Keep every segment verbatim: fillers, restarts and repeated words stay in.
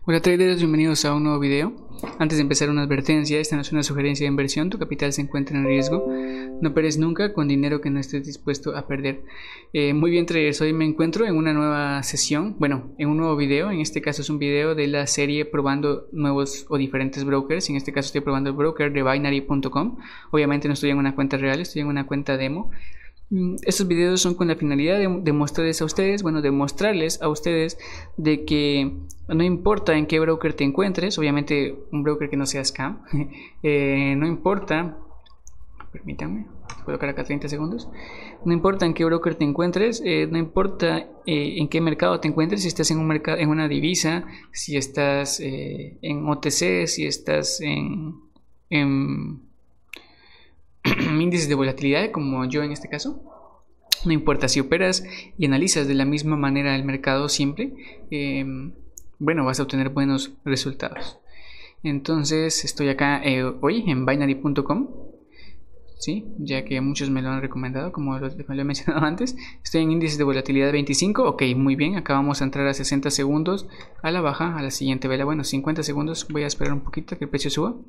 Hola traders, bienvenidos a un nuevo video. Antes de empezar, una advertencia: esta no es una sugerencia de inversión, tu capital se encuentra en riesgo. No operes nunca con dinero que no estés dispuesto a perder. Eh, muy bien traders, hoy me encuentro en una nueva sesión, bueno, en un nuevo video. En este caso es un video de la serie probando nuevos o diferentes brokers. En este caso estoy probando el broker de Binary punto com. Obviamente no estoy en una cuenta real, estoy en una cuenta demo. Estos videos son con la finalidad de, de mostrarles a ustedes, bueno, de mostrarles a ustedes de que no importa en qué broker te encuentres, obviamente un broker que no sea scam, eh, no importa, permítanme, voy a colocar acá treinta segundos, no importa en qué broker te encuentres, eh, no importa eh, en qué mercado te encuentres, si estás en un mercado, en una divisa, si estás eh, en O T C, si estás en... en índices de volatilidad como yo en este caso. No importa si operas y analizas de la misma manera el mercado siempre, eh, bueno, vas a obtener buenos resultados. Entonces estoy acá eh, hoy en Binary punto com, ¿sí? Ya que muchos me lo han recomendado, como lo, lo he mencionado antes. Estoy en índices de volatilidad veinticinco, ok, muy bien. Acá vamos a entrar a sesenta segundos a la baja, a la siguiente vela. Bueno, cincuenta segundos, voy a esperar un poquito que el precio suba.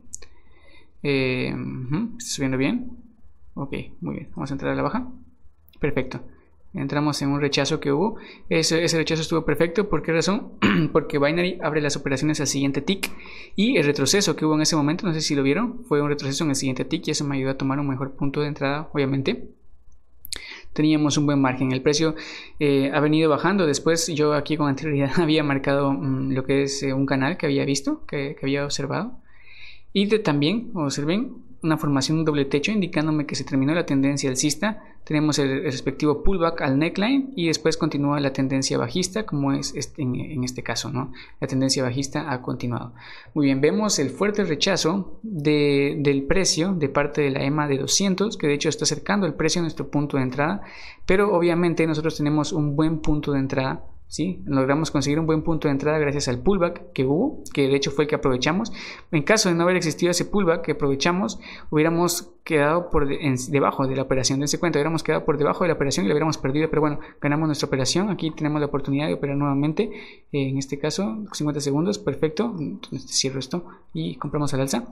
Eh, uh-huh, está subiendo bien. Ok, muy bien, vamos a entrar a la baja. Perfecto, entramos en un rechazo que hubo. Ese, ese rechazo estuvo perfecto. ¿Por qué razón? Porque Binary abre las operaciones al siguiente tick, y el retroceso que hubo en ese momento, no sé si lo vieron, fue un retroceso en el siguiente tick, y eso me ayudó a tomar un mejor punto de entrada. Obviamente teníamos un buen margen. El precio eh, ha venido bajando. Después yo aquí con anterioridad había marcado um, lo que es eh, un canal que había visto, que, que había observado. Y de, también observen una formación doble techo indicándome que se terminó la tendencia alcista. Tenemos el, el respectivo pullback al neckline y después continúa la tendencia bajista, como es este, en, en este caso, ¿no? La tendencia bajista ha continuado. Muy bien, vemos el fuerte rechazo de, del precio de parte de la E M A de doscientos, que de hecho está acercando el precio a nuestro punto de entrada, pero obviamente nosotros tenemos un buen punto de entrada. ¿Sí? Logramos conseguir un buen punto de entrada gracias al pullback que hubo, que de hecho fue el que aprovechamos. En caso de no haber existido ese pullback que aprovechamos, hubiéramos quedado por de, en, debajo de la operación. Dense cuenta, hubiéramos quedado por debajo de la operación y la hubiéramos perdido, pero bueno, ganamos nuestra operación. Aquí tenemos la oportunidad de operar nuevamente, eh, en este caso cincuenta segundos, perfecto. Entonces cierro esto y compramos al alza.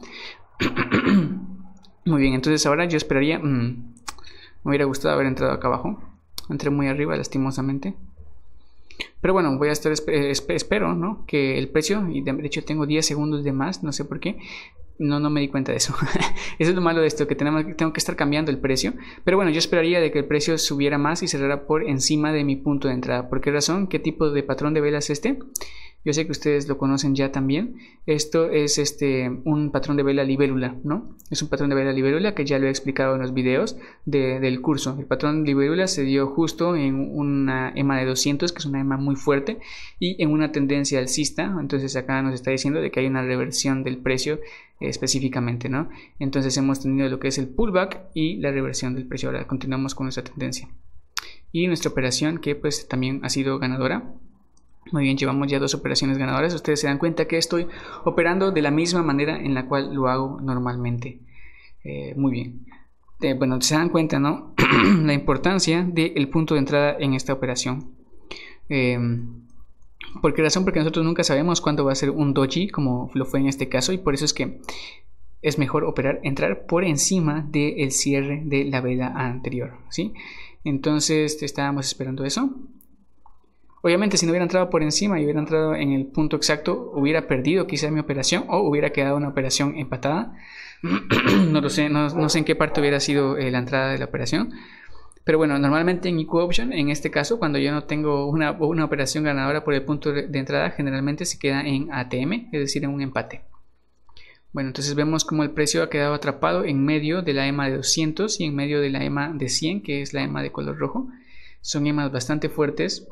Muy bien, entonces ahora yo esperaría, mmm, me hubiera gustado haber entrado acá abajo. Entré muy arriba, lastimosamente. Pero bueno, voy a estar, espero, ¿no? Que el precio, y de hecho tengo diez segundos de más, no sé por qué, no, no me di cuenta de eso. Eso es lo malo de esto, que tenemos, tengo que estar cambiando el precio. Pero bueno, yo esperaría de que el precio subiera más y cerrara por encima de mi punto de entrada. ¿Por qué razón? ¿Qué tipo de patrón de velas es este? Yo sé que ustedes lo conocen ya también. Esto es este un patrón de vela libélula, ¿no? Es un patrón de vela libélula que ya lo he explicado en los videos de, del curso. El patrón libélula se dio justo en una E M A de doscientos, que es una E M A muy fuerte, y en una tendencia alcista. Entonces acá nos está diciendo de que hay una reversión del precio eh, específicamente, ¿no? Entonces hemos tenido lo que es el pullback y la reversión del precio. Ahora continuamos con nuestra tendencia y nuestra operación, que pues también ha sido ganadora. Muy bien, llevamos ya dos operaciones ganadoras. Ustedes se dan cuenta que estoy operando de la misma manera en la cual lo hago normalmente. Eh, muy bien. Eh, bueno, se dan cuenta, ¿no? La importancia del punto de entrada en esta operación. Eh, ¿Por qué razón? Porque nosotros nunca sabemos cuándo va a ser un doji, como lo fue en este caso, y por eso es que es mejor operar, entrar por encima del cierre de la vela anterior, ¿sí? Entonces estábamos esperando eso. Obviamente, si no hubiera entrado por encima y hubiera entrado en el punto exacto, hubiera perdido quizá mi operación o hubiera quedado una operación empatada. No lo sé, no, no sé en qué parte hubiera sido eh, la entrada de la operación. Pero bueno, normalmente en Equal Option, en este caso, cuando yo no tengo una, una operación ganadora por el punto de entrada, generalmente se queda en A T M, es decir, en un empate. Bueno, entonces vemos como el precio ha quedado atrapado en medio de la E M A de doscientos y en medio de la E M A de cien, que es la E M A de color rojo. Son E M As bastante fuertes.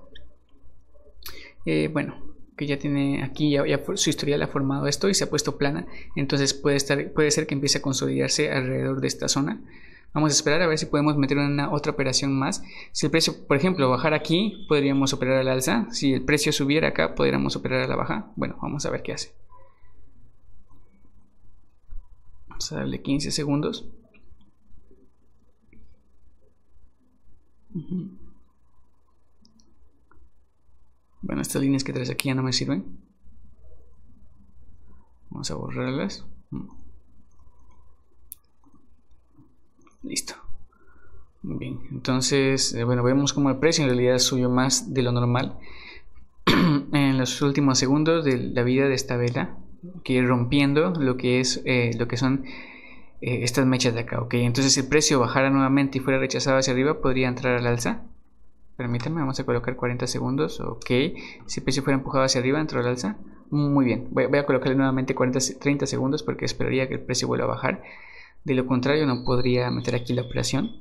Eh, bueno, que ya tiene aquí, ya, ya su historial ha formado esto y se ha puesto plana, entonces puede, estar, puede ser que empiece a consolidarse alrededor de esta zona. Vamos a esperar a ver si podemos meter una otra operación más. Si el precio, por ejemplo, bajara aquí, podríamos operar al alza. Si el precio subiera acá, podríamos operar a la baja. Bueno, vamos a ver qué hace. Vamos a darle quince segundos. Uh-huh. Bueno, estas líneas que traes aquí ya no me sirven. Vamos a borrarlas. Listo. Bien, entonces, eh, bueno, vemos como el precio en realidad subió más de lo normal en los últimos segundos de la vida de esta vela, que rompiendo lo que es eh, lo que son eh, estas mechas de acá. Ok, entonces si el precio bajara nuevamente y fuera rechazado hacia arriba, podría entrar al alza. Permítanme, vamos a colocar cuarenta segundos. Ok, si el precio fuera empujado hacia arriba, entró al alza. Muy bien, voy, voy a colocarle nuevamente cuarenta, treinta segundos porque esperaría que el precio vuelva a bajar. De lo contrario, no podría meter aquí la operación.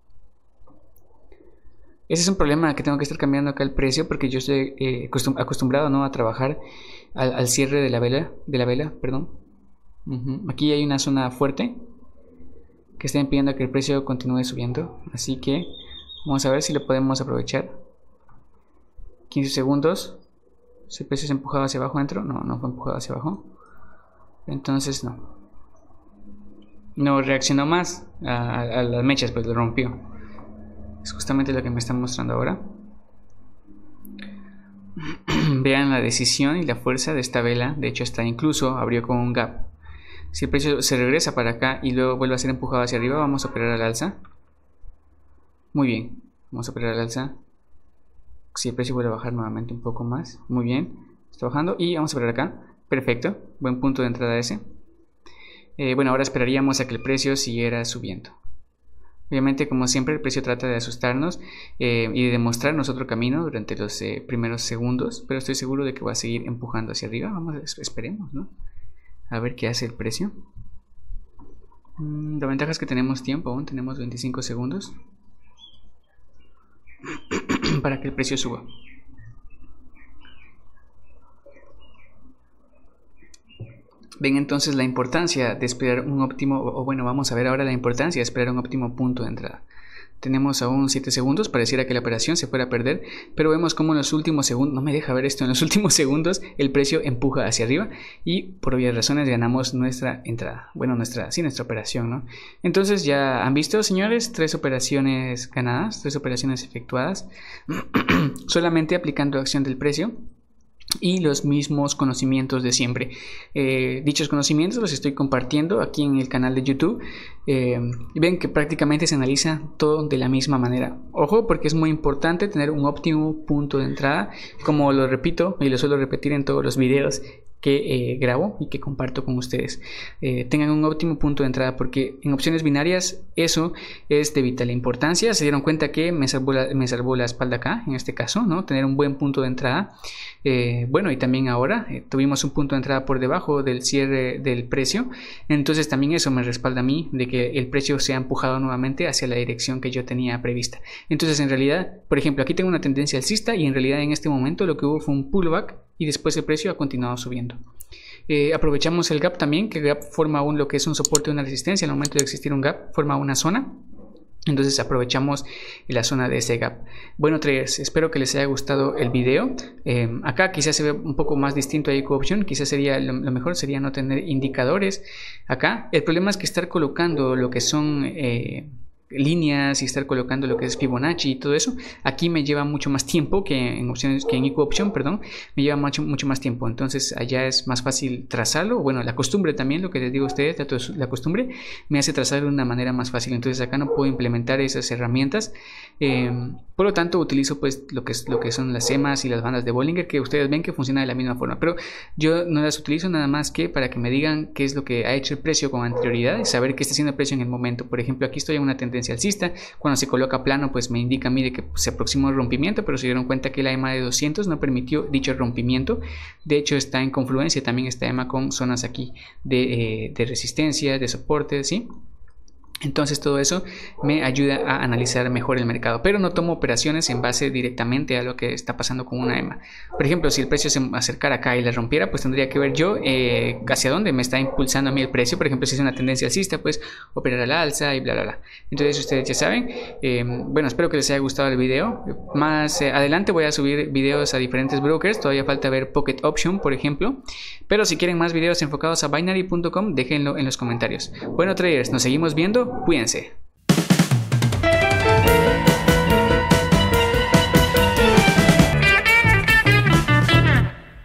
Ese es un problema que tengo que estar cambiando acá el precio porque yo estoy eh, acostumbrado, ¿no?, a trabajar al, al cierre de la vela, de la vela, perdón. Uh-huh. Aquí hay una zona fuerte que está impidiendo que el precio continúe subiendo, así que vamos a ver si lo podemos aprovechar. quince segundos. Si el precio se empujado hacia abajo, entro. No, no fue empujado hacia abajo. Entonces no. No reaccionó más a, a las mechas, pues lo rompió. Es justamente lo que me está mostrando ahora. Vean la decisión y la fuerza de esta vela. De hecho, hasta incluso abrió con un gap. Si el precio se regresa para acá y luego vuelve a ser empujado hacia arriba, vamos a operar al alza. Muy bien, vamos a operar al alza. Si el precio vuelve a bajar nuevamente un poco más, muy bien, está bajando y vamos a operar acá. Perfecto, buen punto de entrada ese. Eh, bueno, ahora esperaríamos a que el precio siguiera subiendo. Obviamente, como siempre, el precio trata de asustarnos eh, y de demostrarnos otro camino durante los eh, primeros segundos, pero estoy seguro de que va a seguir empujando hacia arriba. Vamos, esperemos, ¿no? A ver qué hace el precio. Mm, la ventaja es que tenemos tiempo, aún tenemos veinticinco segundos para que el precio suba. Ven entonces la importancia de esperar un óptimo, o bueno, vamos a ver ahora la importancia de esperar un óptimo punto de entrada. Tenemos aún siete segundos, pareciera que la operación se fuera a perder, pero vemos como en los últimos segundos, no me deja ver esto, en los últimos segundos el precio empuja hacia arriba y por obvias razones ganamos nuestra entrada, bueno, nuestra, sí, nuestra operación, ¿no? Entonces ya han visto, señores, tres operaciones ganadas, tres operaciones efectuadas, solamente aplicando acción del precio y los mismos conocimientos de siempre. Eh, dichos conocimientos los estoy compartiendo aquí en el canal de YouTube. Eh, ven que prácticamente se analiza todo de la misma manera. Ojo, porque es muy importante tener un óptimo punto de entrada, como lo repito y lo suelo repetir en todos los videos que eh, grabo y que comparto con ustedes. Eh, tengan un óptimo punto de entrada, porque en opciones binarias eso es de vital importancia. Se dieron cuenta que me salvó la, me salvó la espalda acá, en este caso, ¿no? Tener un buen punto de entrada. Eh, bueno, y también ahora eh, tuvimos un punto de entrada por debajo del cierre del precio, entonces también eso me respalda a mí de que el precio se ha empujado nuevamente hacia la dirección que yo tenía prevista. Entonces, en realidad, por ejemplo, aquí tengo una tendencia alcista y en realidad en este momento lo que hubo fue un pullback y después el precio ha continuado subiendo. Eh, aprovechamos el gap también, que el gap forma aún lo que es un soporte y una resistencia. Al momento de existir un gap forma una zona, entonces aprovechamos la zona de ese gap. Bueno, traders, espero que les haya gustado el video. Eh, acá quizás se ve un poco más distinto a I Q Option, quizás sería lo, lo mejor sería no tener indicadores acá. El problema es que estar colocando lo que son eh, líneas y estar colocando lo que es Fibonacci y todo eso, aquí me lleva mucho más tiempo que en opciones, que en I Q Option, perdón, me lleva mucho, mucho más tiempo. Entonces allá es más fácil trazarlo. Bueno, la costumbre también, lo que les digo a ustedes, la, la costumbre me hace trazar de una manera más fácil. Entonces acá no puedo implementar esas herramientas. Eh, por lo tanto, utilizo pues lo que es lo que son las E M As y las bandas de Bollinger, que ustedes ven que funciona de la misma forma. Pero yo no las utilizo nada más que para que me digan qué es lo que ha hecho el precio con anterioridad y saber qué está haciendo el precio en el momento. Por ejemplo, aquí estoy en una tendencia alcista. Cuando se coloca plano, pues me indica a mí de que se aproxima el rompimiento, pero se dieron cuenta que la E M A de doscientos no permitió dicho rompimiento. De hecho, está en confluencia también esta E M A con zonas aquí de, eh, de resistencia, de soporte, ¿sí? Entonces todo eso me ayuda a analizar mejor el mercado, pero no tomo operaciones en base directamente a lo que está pasando con una E M A. Por ejemplo, si el precio se acercara acá y la rompiera, pues tendría que ver yo eh, hacia dónde me está impulsando a mí el precio. Por ejemplo, si es una tendencia alcista, pues operar al alza y bla bla bla. Entonces ustedes ya saben. Eh, bueno, espero que les haya gustado el video. Más eh, adelante voy a subir videos a diferentes brokers. Todavía falta ver Pocket Option, por ejemplo. Pero si quieren más videos enfocados a binary punto com, déjenlo en los comentarios. Bueno, traders, nos seguimos viendo. Cuídense.